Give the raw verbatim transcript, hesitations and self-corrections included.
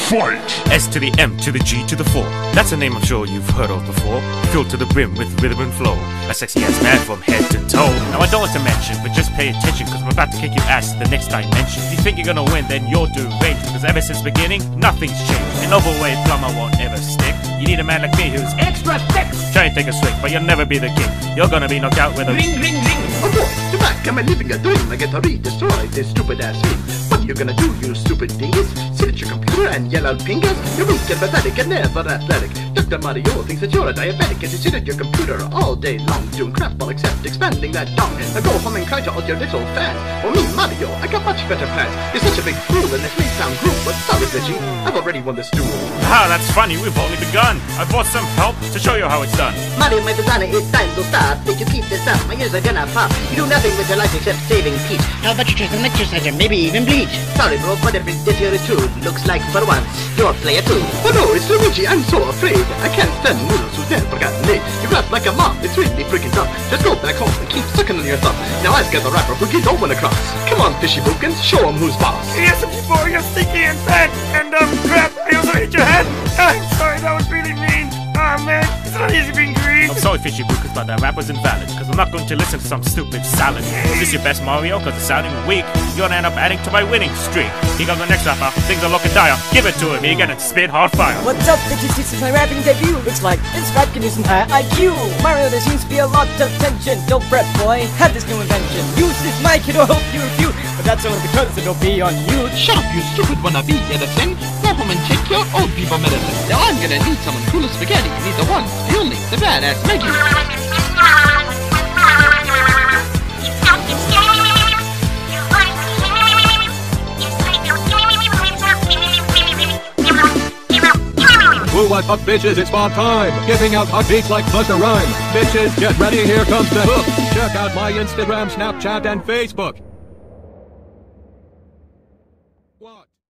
Fight! S to the M to the G to the four. That's a name I'm sure you've heard of before. Filled to the brim with rhythm and flow. A sexy ass man from head to toe. Now I don't want to mention, but just pay attention, cause I'm about to kick your ass to the next dimension. If you think you're gonna win, then you're deranged, because ever since the beginning, nothing's changed. An overweight plumber won't ever stick. You need a man like me who's extra thick. Try and take a swig, but you'll never be the king. You're gonna be knocked out with a ring, ring, ring. Oh boy, you're back, am I living a dream? I get to re-destroy this stupid ass meme. What are you gonna do, you stupid dingus? Sit at your computer and yell out fingers? You're weak and pathetic and never athletic. Doctor Mario thinks that you're a diabetic as you sit at your computer all day long, doing crap all except expanding that dong. Now go home and cry to all your little fans. For me, Mario, I got much better plans. You're such a big fool and it may sound cruel, but sorry, Glitchy, I've already won this duel. Ah, that's funny, we've only begun. I brought some help to show you how it's done. Mario, my designer, it's time to start. Did you keep this up? My ears are gonna pop. You do nothing with your life except saving Peach. How about you try some exercise or maybe even bleach? Sorry, bro, but every this here is true. Looks like for once, you're a player too. Oh no, it's Luigi, I'm so afraid. I can't stand noodles who's never gotten laid. You rap like a mom, it's really freaking dumb. Just go back home and keep sucking on your thumb. Now I've got the rapper who gets all went across. Come on, fishy bookins, show him who's boss. Yes, before you're sticky and fat, and um, crap, I also hit your head. I'm sorry, that was really mean. Ah, oh, man, it's not easy being green. I'm sorry, fishy bookins, but that rap was invalid, cause I'm not going to listen to some stupid salad. Is this your best Mario? Cause it's sounding weak. You're gonna end up adding to my winning streak. Here comes the next rapper, things are looking dire. Give it to him, he gonna spit hard fire. What's up, bitches? This is my rapping debut. Looks like this rap can use some high I Q. Mario, there seems to be a lot of tension. Don't fret, boy, have this new invention. Use this mic, it'll help you refute, but that's only because it'll be on mute. Shut up, you stupid wannabe, Edison. Go home and take your old people medicine. Now I'm gonna need someone cool as spaghetti. Need the one, the only, the badass Maggie. Who what fuck bitches, it's fun time. Giving out hot beats like Busta Rhymes. Bitches, get ready, here comes the hook. Check out my Instagram, Snapchat, and Facebook.